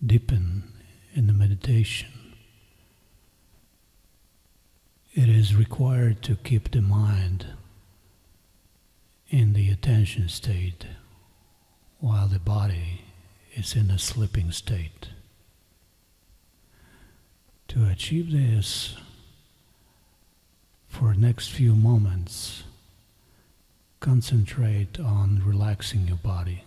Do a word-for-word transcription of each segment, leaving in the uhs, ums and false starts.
deepen in the meditation, it is required to keep the mind in the attention state while the body is in a sleeping state. To achieve this, for the next few moments, concentrate on relaxing your body.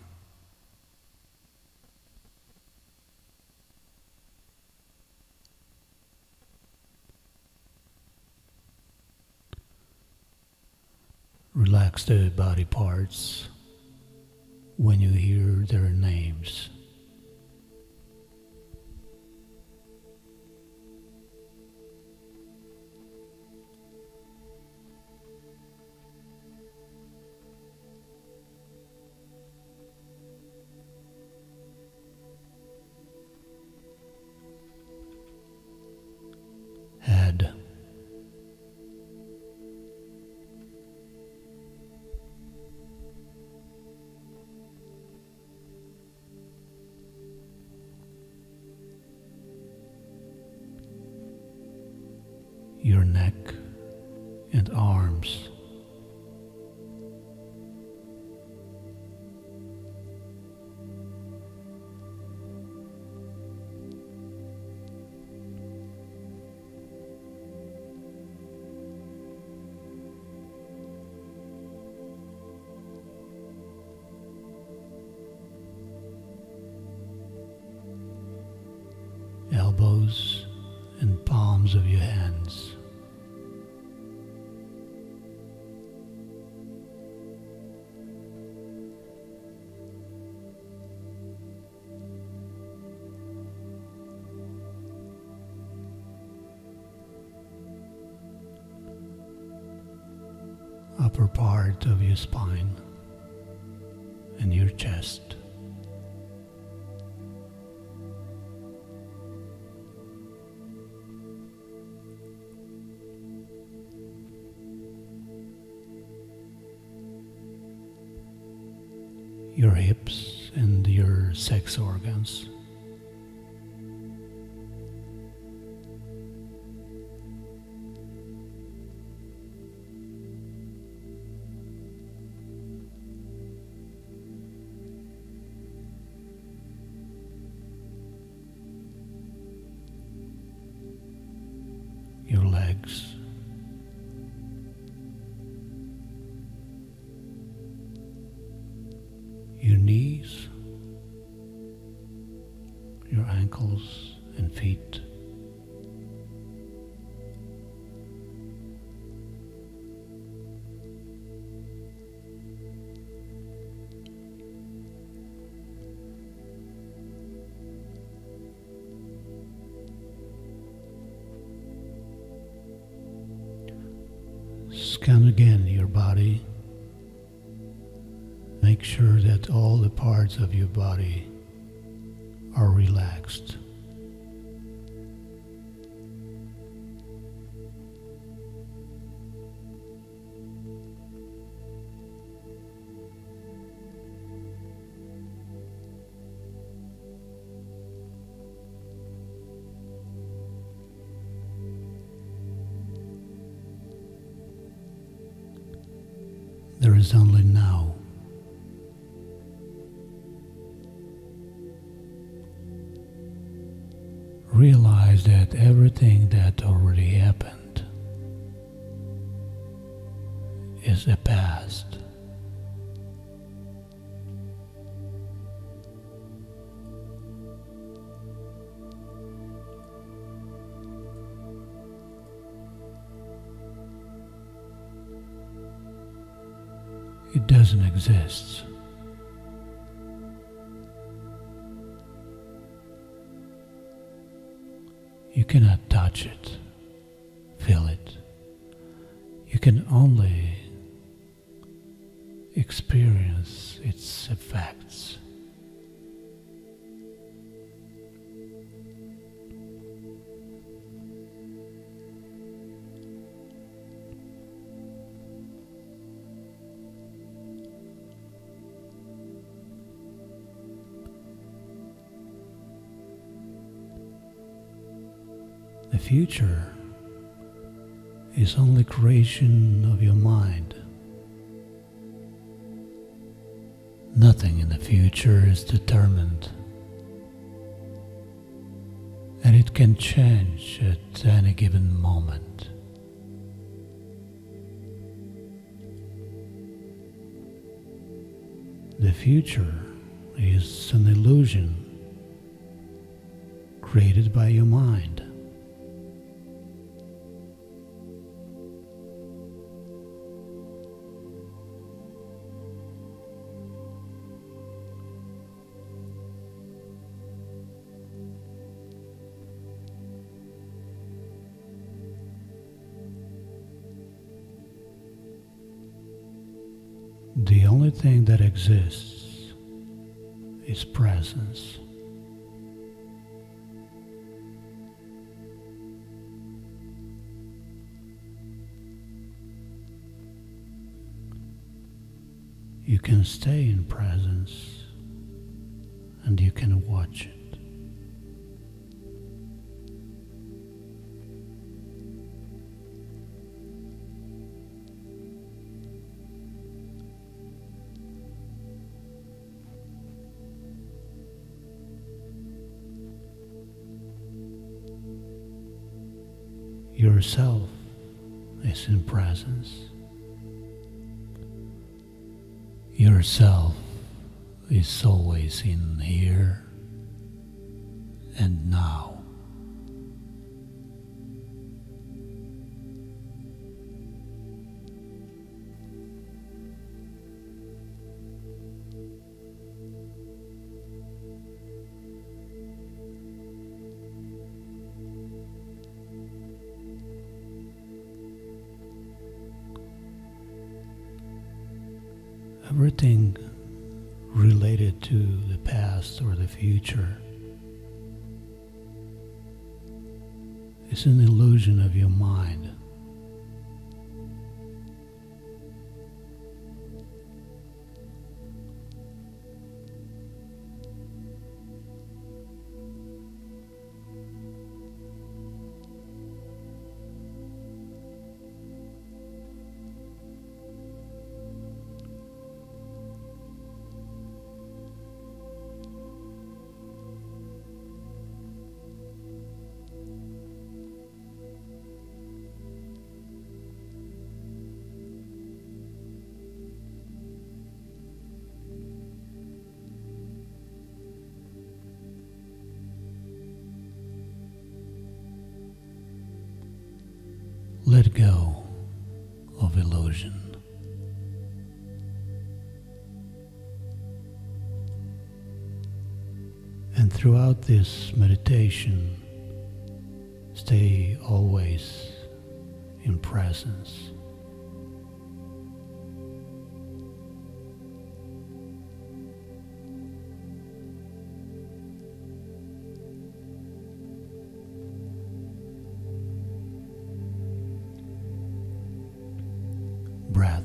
Relax the body parts when you hear their names. Head. Your neck and arms. Elbows and palms of your hands. Upper part of your spine and your chest. Your hips and your sex organs. Your legs. Your knees, your ankles and feet. Scan again your body. Make sure that all the parts of your body are relaxed. There is only now. Realize that everything that already happened is a past. It doesn't exist. You cannot touch it, feel it. You can only experience its effects. future is only creation of your mind. Nothing in the future is determined, and it can change at any given moment. The future is an illusion created by your mind. The only thing that exists is presence. You can stay in presence and you can watch it. Yourself is in presence. Yourself is always in here and now. Everything related to the past or the future is an illusion of your mind. Let go of illusion. And throughout this meditation, stay always in presence. Breath.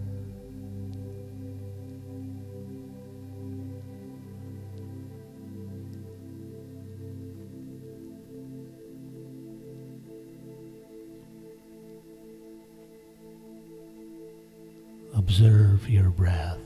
Observe your breath.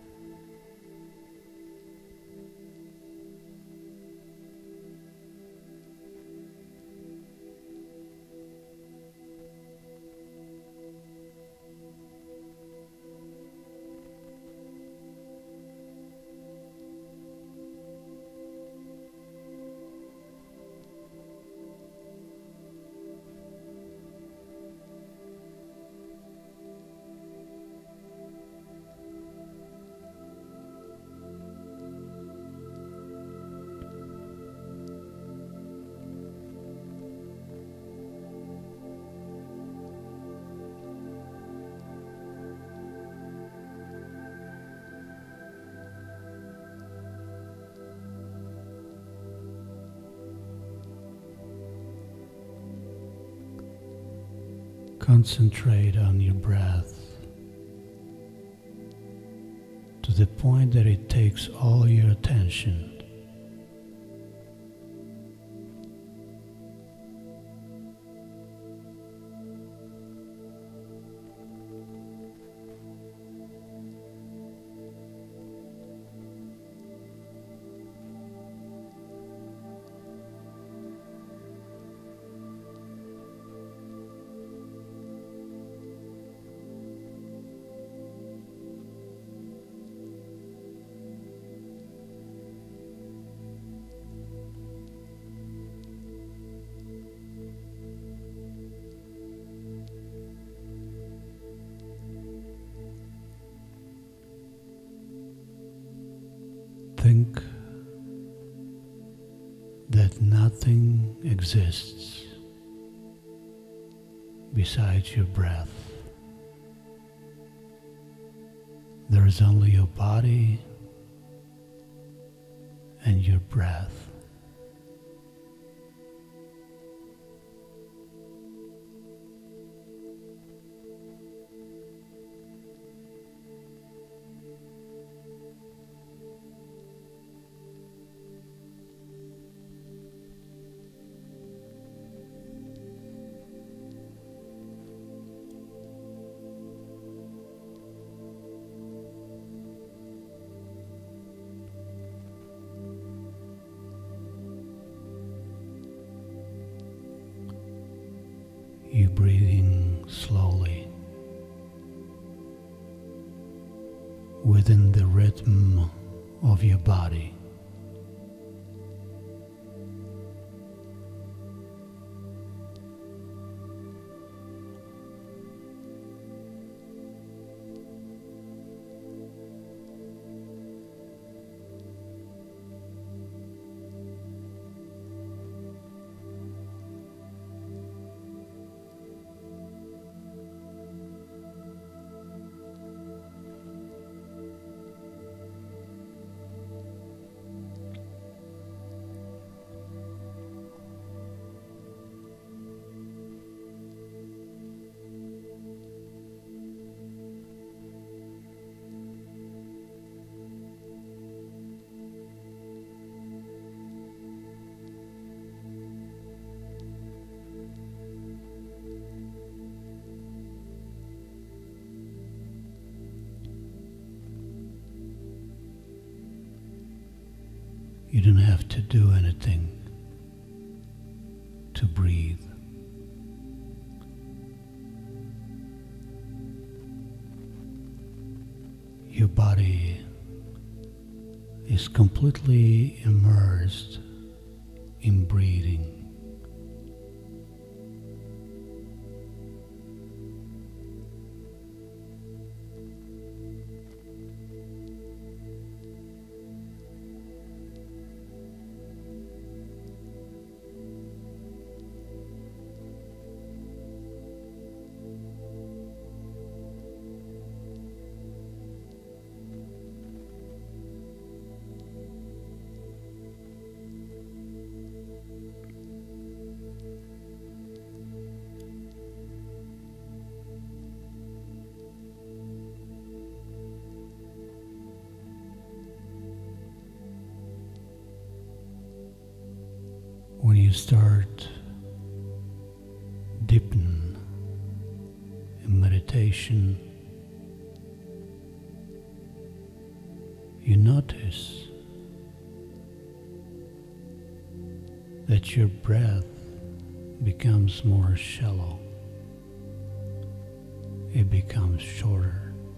Concentrate on your breath to the point that it takes all your attention. that nothing exists besides your breath. There is only your body and your breath. You breathing slowly within the rhythm of your body. You don't have to do anything to breathe. Your body is completely immersed in breathing. When you start deepening in meditation, you notice that your breath becomes more shallow. It becomes shorter.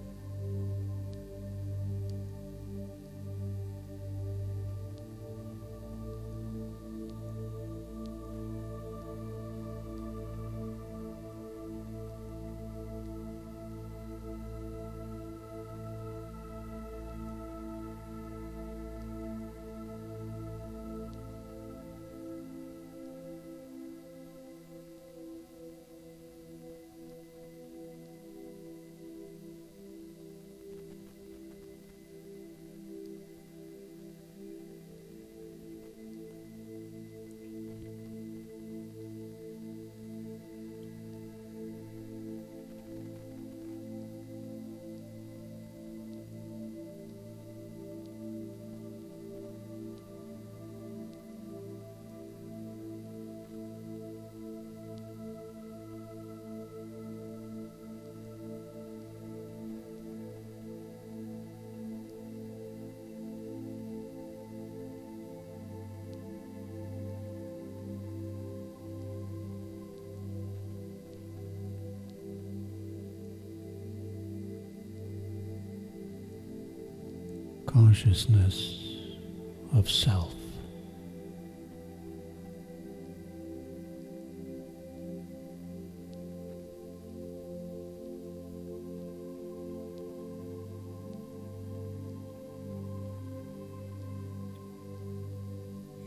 Consciousness of self.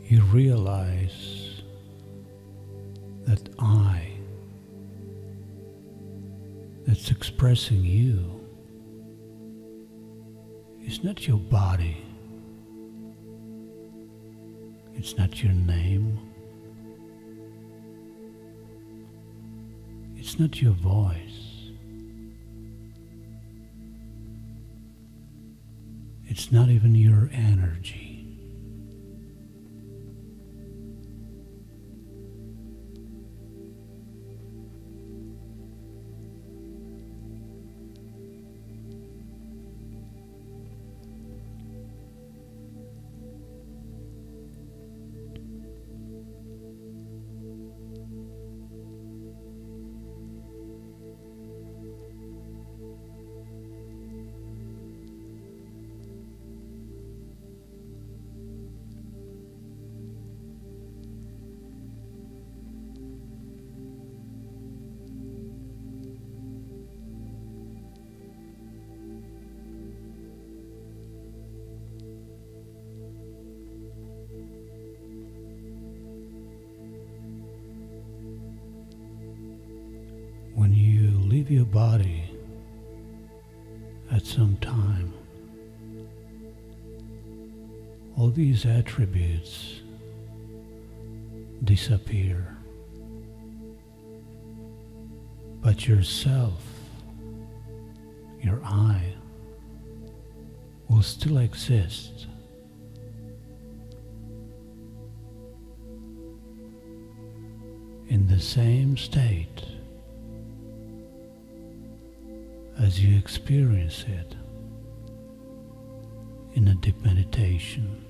you realize that I that's expressing you is not your body, it's not your name, it's not your voice, it's not even your energy. When you leave your body at some time, all these attributes disappear, but yourself, your I, will still exist. In the same state as you experience it in a deep meditation.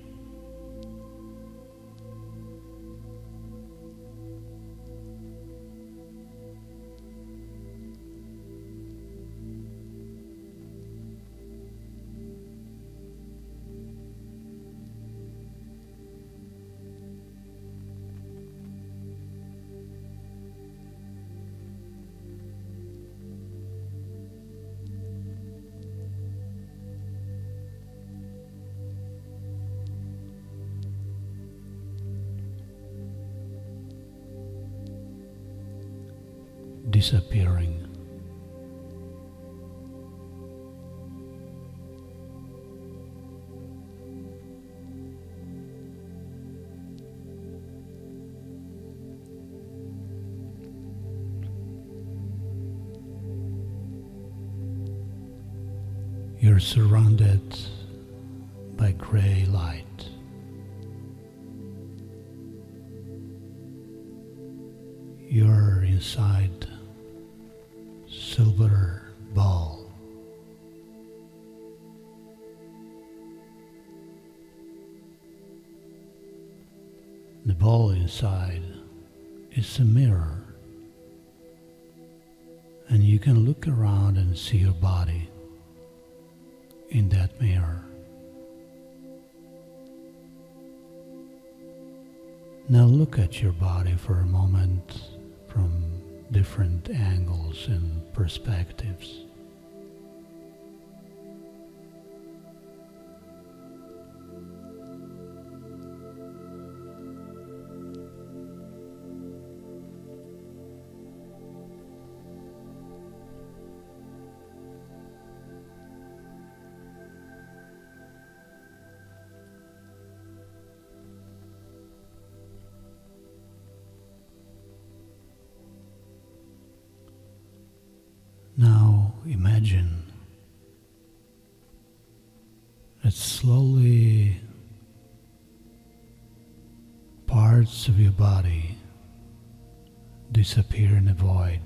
Disappearing. You're surrounded by gray light. You're inside silver ball. The ball inside is a mirror, and you can look around and see your body in that mirror. Now look at your body for a moment from different angles and perspectives. Now imagine that slowly parts of your body disappear in the void.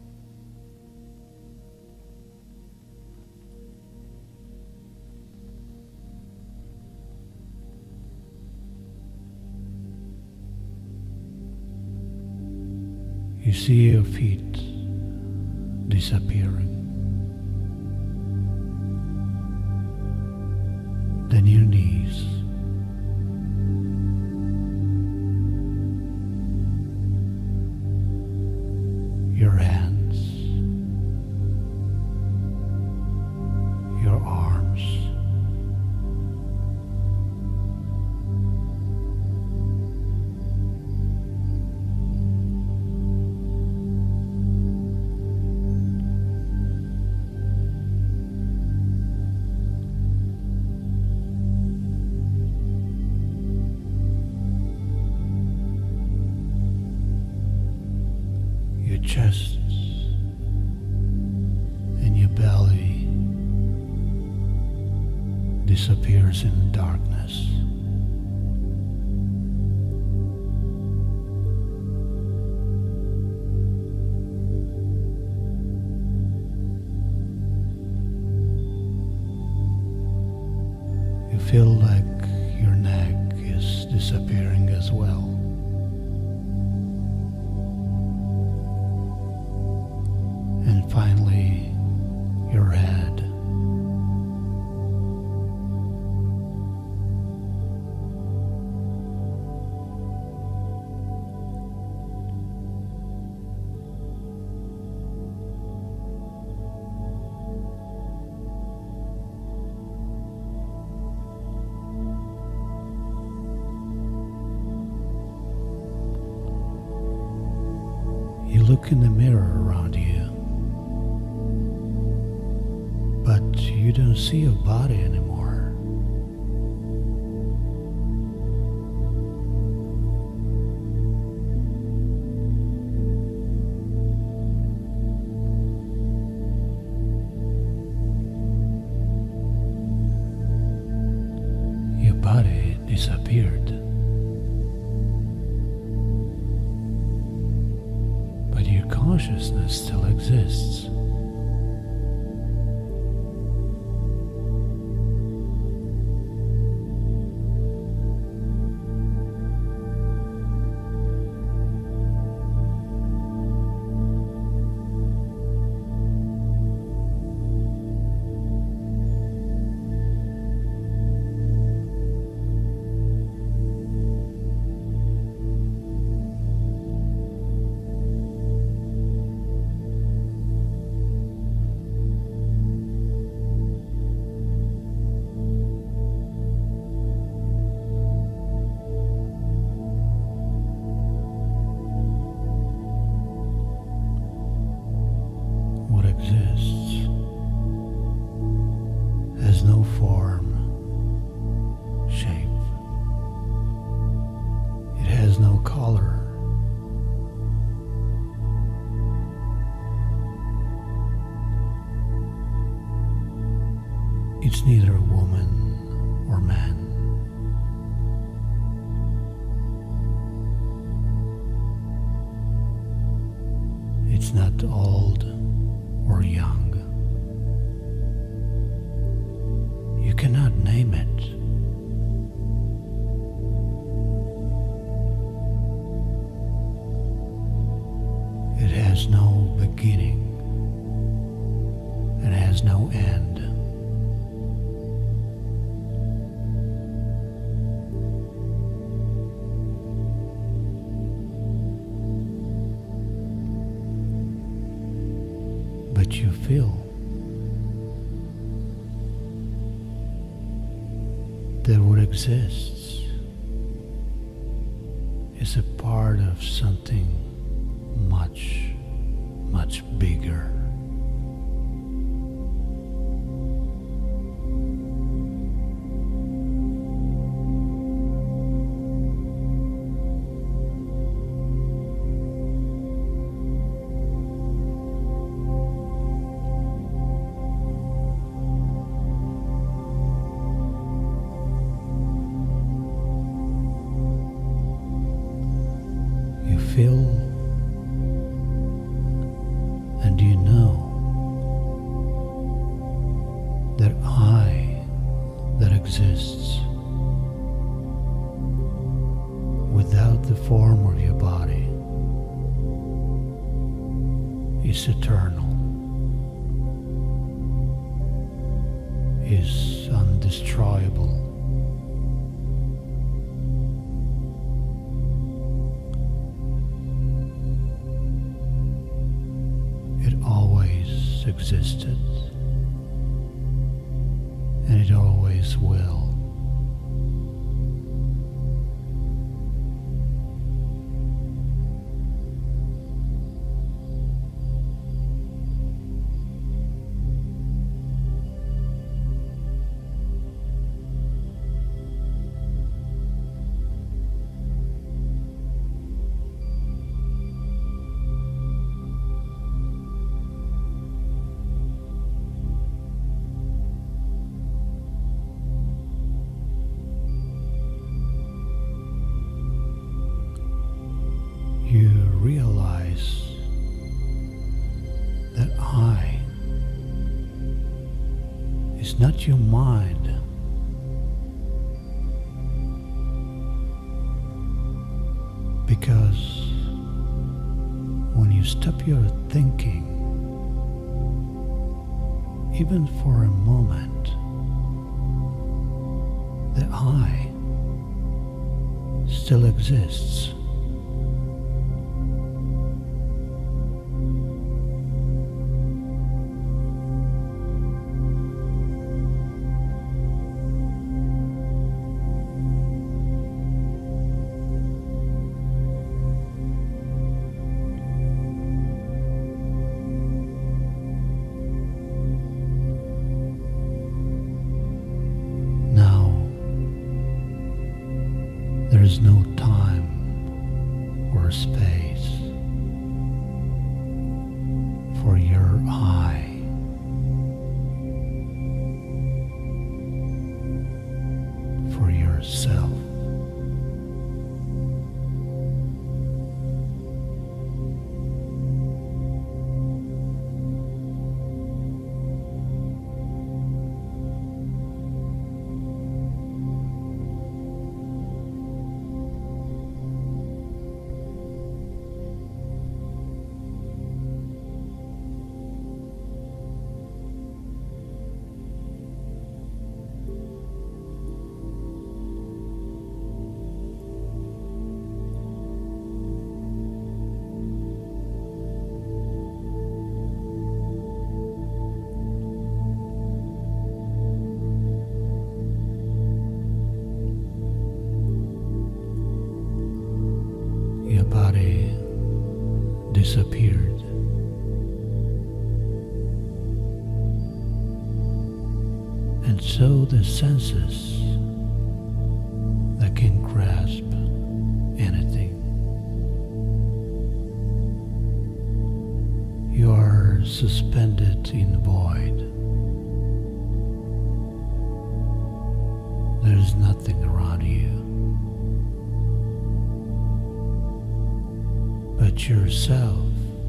You see your feet disappearing, then your knees, your hands, your arms, your chest and your belly disappears in darkness. You feel like your neck is disappearing as well. And finally, your head. You look in the mirror around you, but you don't see your body anymore. Your body disappeared. But your consciousness still exists. What exists has no form, shape. It has no color. It's neither a woman or man. It's not old or young. You cannot name it. It has no beginning and has no end. But you feel that what exists is a part of something much, much bigger. You feel and you know that I that exists without the form of your body is eternal, is undestroyable. It always existed, and it always will. that I is not your mind, because when you stop your thinking, even for a moment, the I still exists. There is no time or space for your I. For yourself. Your body disappeared, and so the senses that can grasp anything. You are suspended in the void. There is nothing around you but yourself.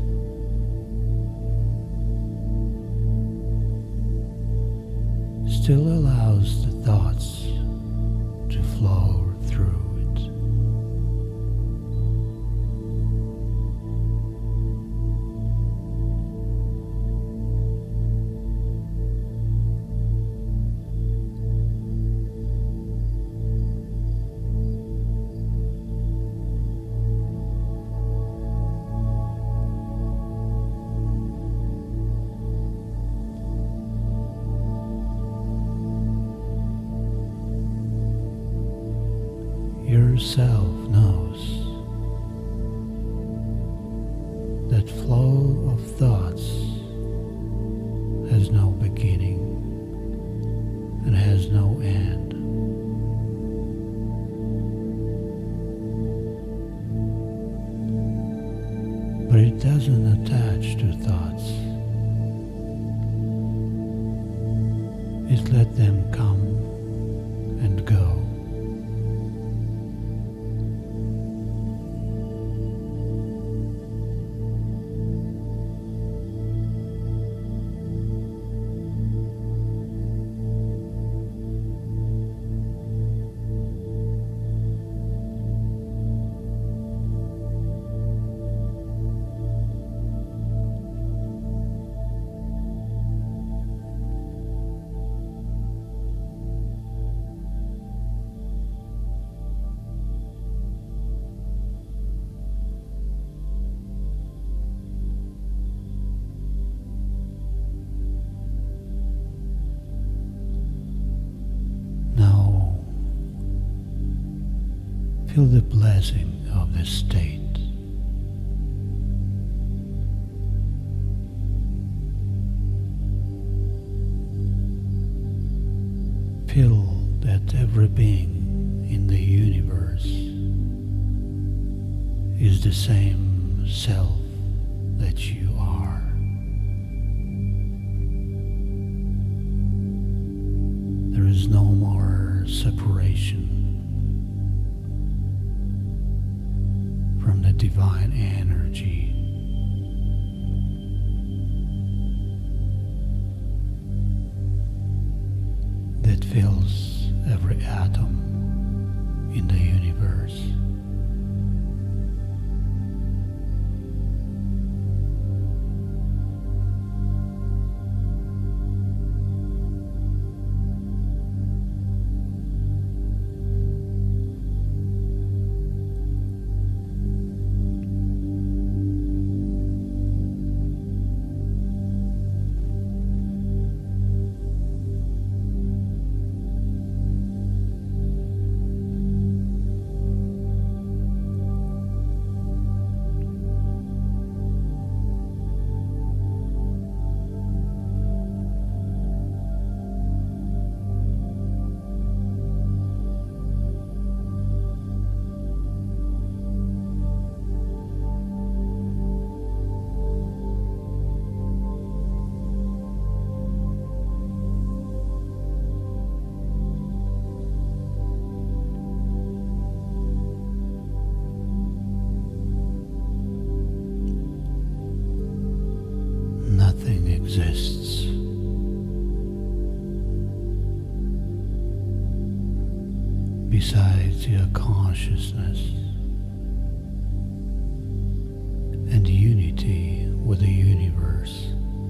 Still allows the thoughts to flow through it. Yourself knows that flow of thoughts has no beginning and has no end. But it doesn't attach to thoughts. It let them come and go. Feel the blessing of this state. Feel that every being in the universe is the same self that you are. There is no more separation from the divine energy. fills every atom in the universe. Nothing exists besides your consciousness and unity with the universe.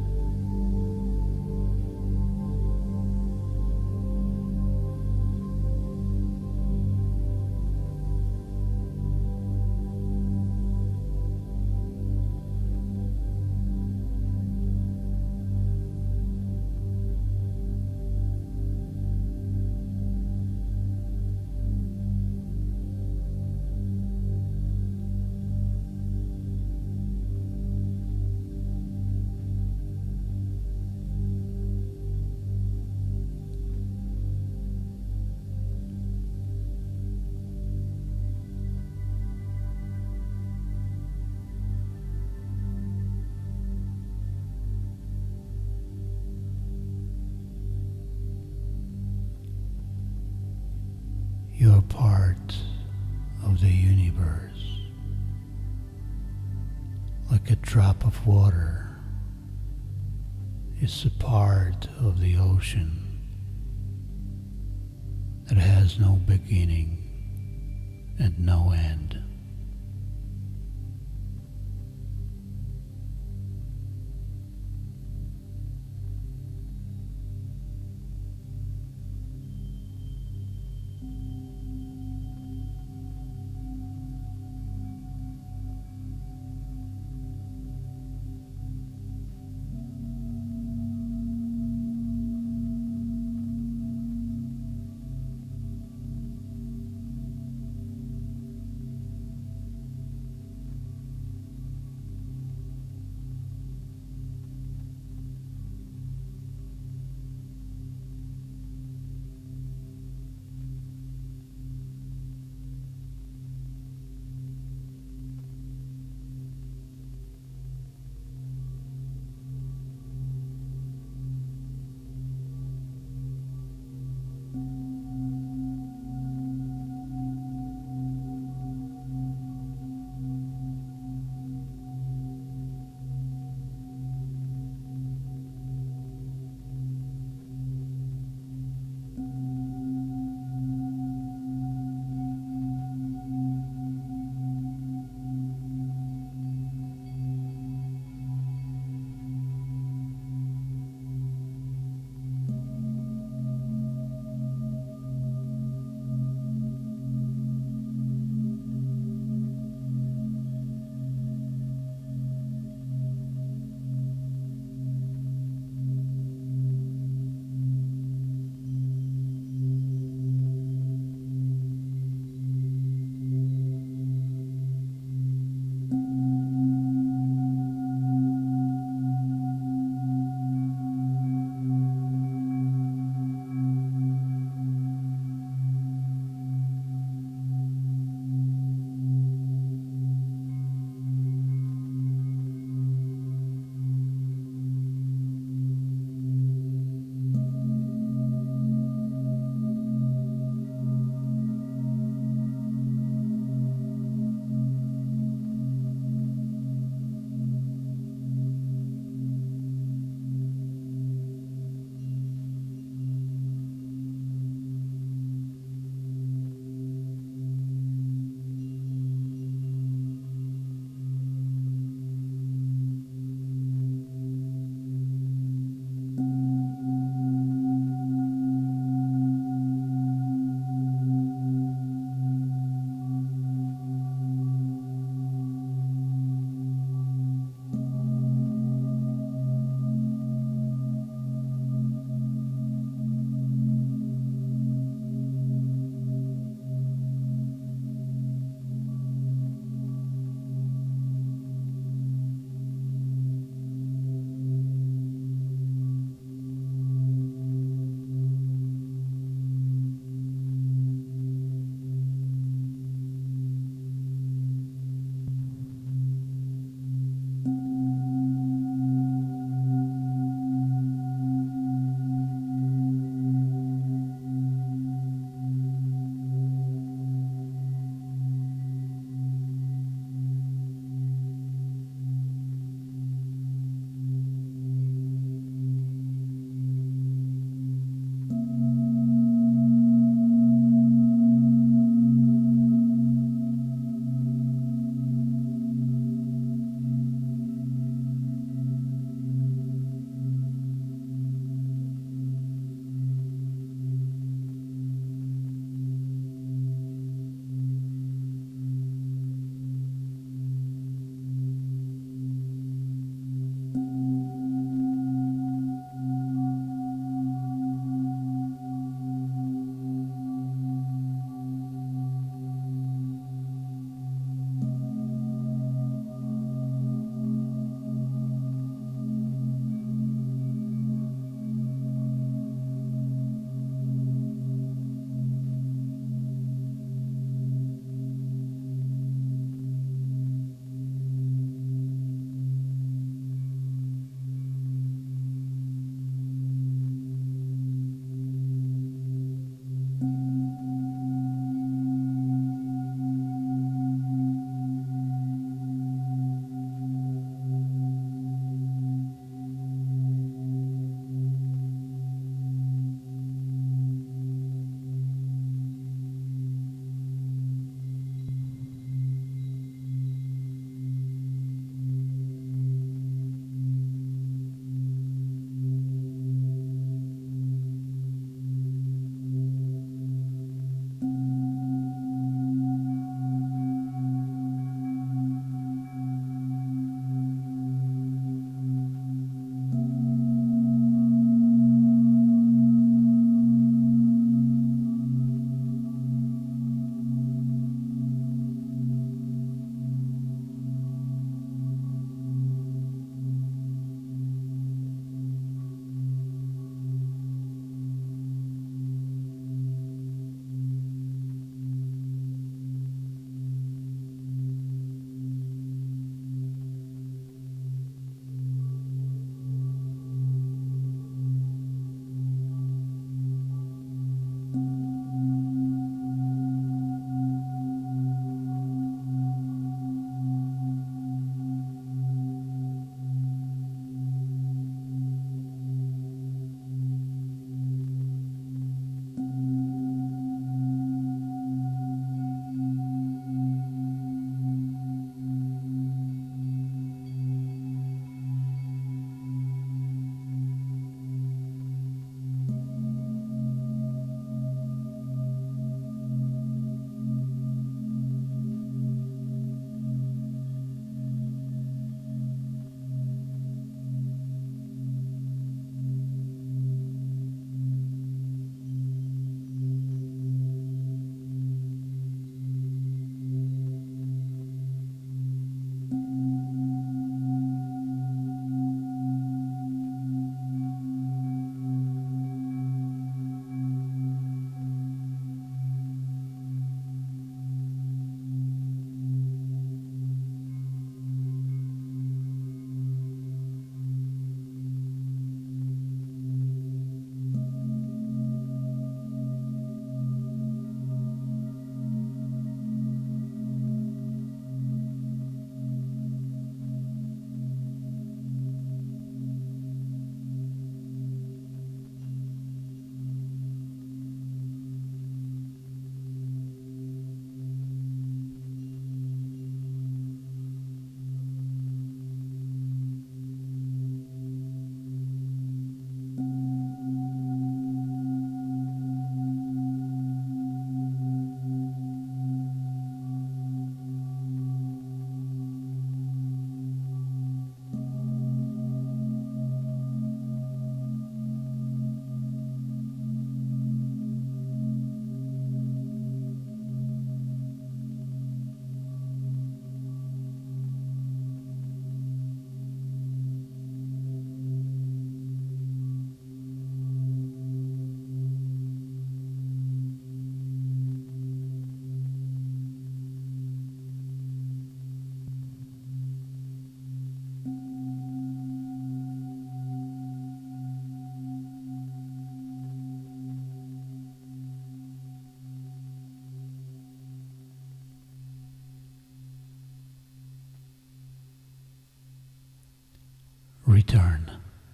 You're part of the universe, like a drop of water is a part of the ocean that has no beginning and no end. return.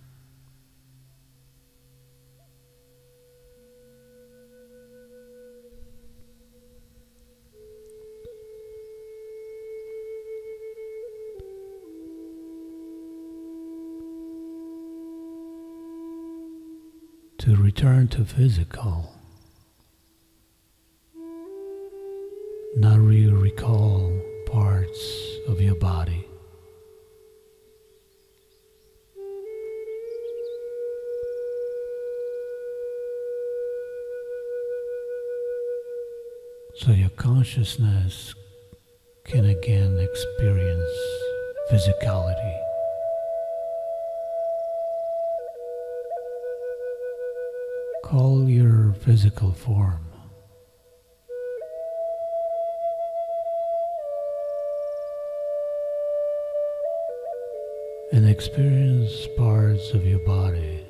To return to physical, now you recall parts of your body. So your consciousness can again experience physicality. Call your physical form. And experience parts of your body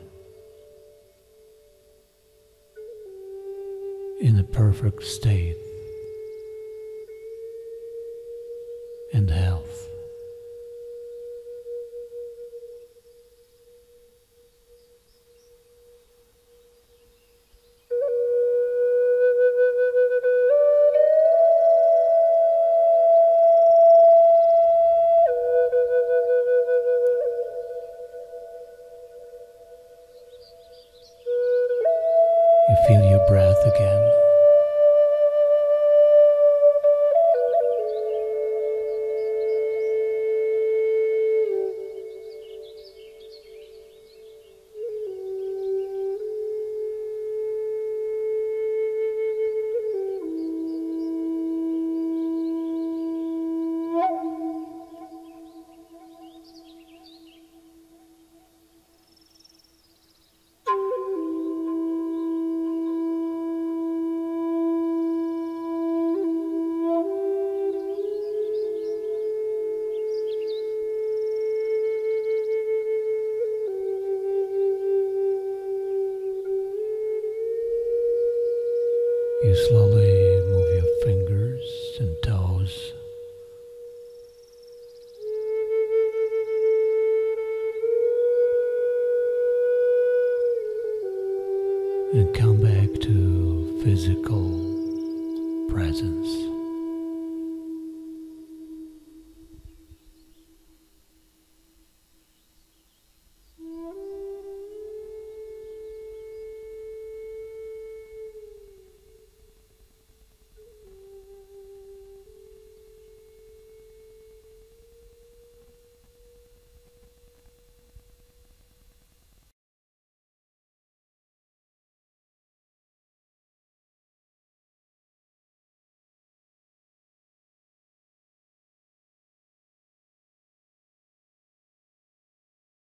in a perfect state and health.